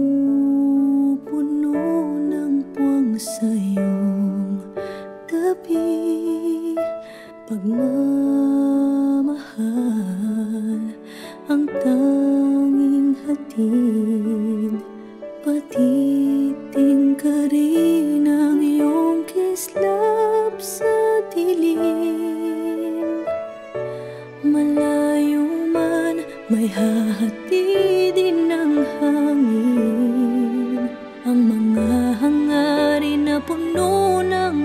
puno ng puwang sa iyong tabi. Pagmamahal ang tanging hatid, patiting ka rin ang iyong kislap sa dilim. Malayo man, may hahatidin ng hangin, ang mga hangarin na puno ng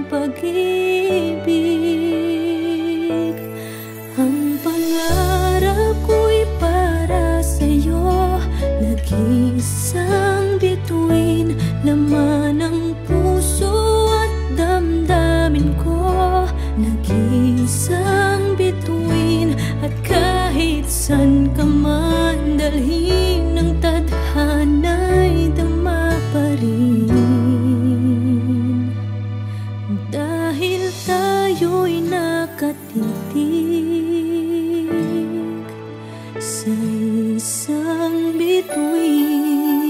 pag-ibig. Ang pangarap ko'y para sa'yo, nag-iisang bituin, laman ng puso at damdamin ko. Nag-iisang bituin, at kahit san ka man dalhin ng tadhana'y dama pa rin. Dahil tayo'y nakatitig sa isang bituin.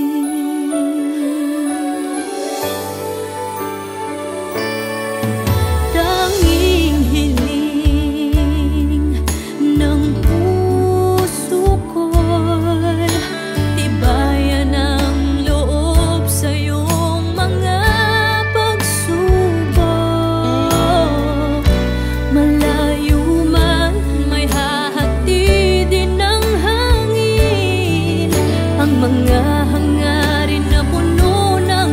Tanging hiling ng puso ko'y tibayan ang loob sa iyong mga pagsubok. Malayo man, may hahatidin ng hangin, ang mga hangarin na puno ng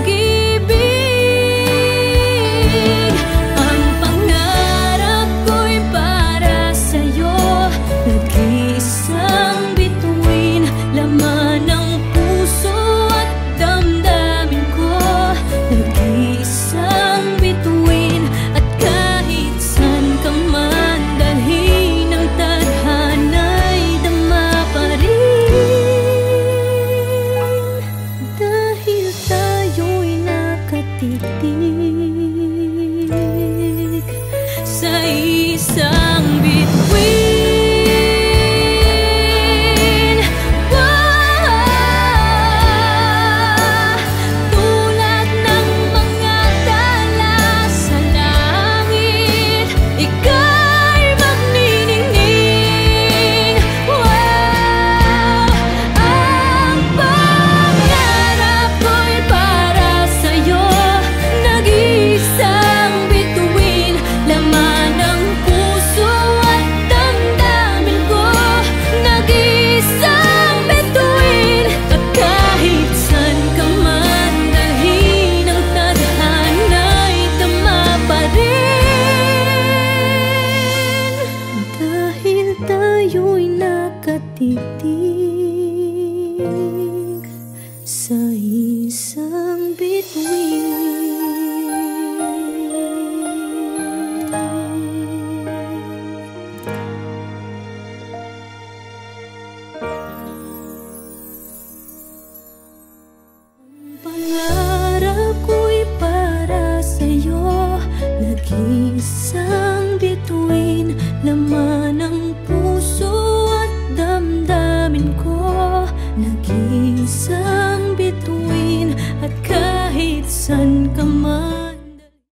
pag-ibig. Ang pangarap ko'y para sa'yo, nag-iisang bituin, laman ng puso at damdamin ko. Nag-iisang bituin, at kahit san ka man dalhin ng tadhana'y dama pa rin. Dahil tayo'y nakatitig sa isang bituin. Tulad ng mga tala sa langit, ika'y magniningning. Ang pangarap ko'y para sa'yo, nag-iisang bituin, laman ng puso at damdamin ko. Nag-iisang bituin, at kahit san ka man dalhin ng tadhana'y dama pa rin. Dahil tayo'y nakatitig sa isang bituin. Pangarap ko'y para sa'yo, nag-iisa